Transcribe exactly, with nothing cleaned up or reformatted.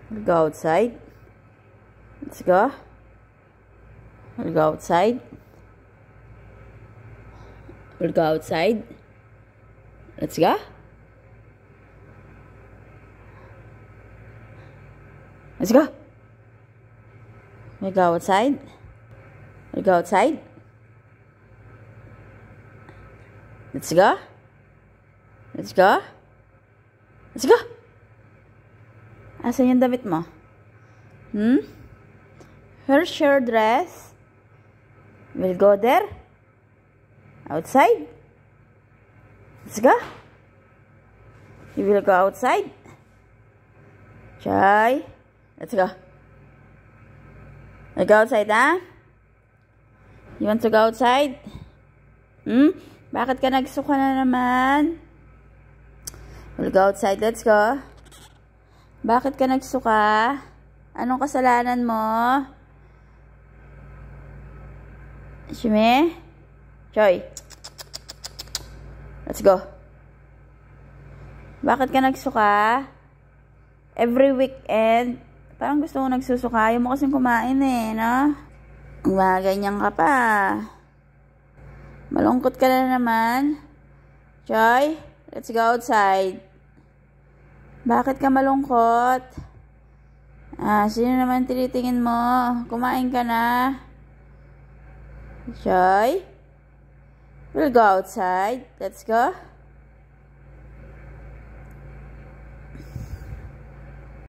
We'll go outside. Let's go. We'll go outside. We'll go outside. Let's go. Let's go. We'll go outside. We'll go outside. Let's go. Let's go. Let's go. Asan yung damit mo? Hmm? Here's your dress. We'll go there. Outside. Let's go. You will go outside. Chay. Let's go. We'll go outside, huh? You want to go outside? Hmm? Bakit ka nagsuka na naman? We'll go outside. Let's go. Bakit ka nagsuka? Anong kasalanan mo? Shime? Choy. Let's go. Bakit ka nagsuka? Every weekend, parang gusto ko nagsusuka. Ayaw mo kasing kumain eh, no? Mga ganyan ka pa. Malungkot ka na naman. Choy, let's go outside. Bakit ka malungkot? Ah, sino naman tinitingin mo? Kumain ka na. Choy, we'll go outside. Let's go.